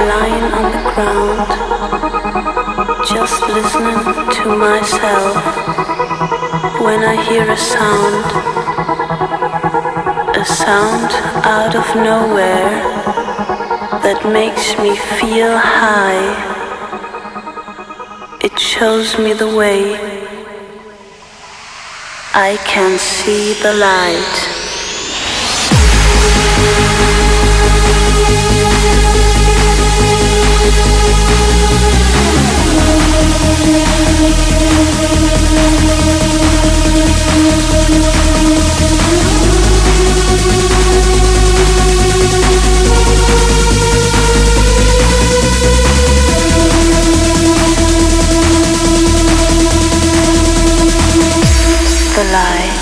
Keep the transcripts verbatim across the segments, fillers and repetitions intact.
lying on the ground, just listening to myself. When I hear a sound, a sound out of nowhere that makes me feel high, it shows me the way. I can see the light. The light.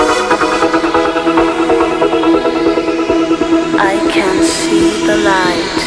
I can see the light.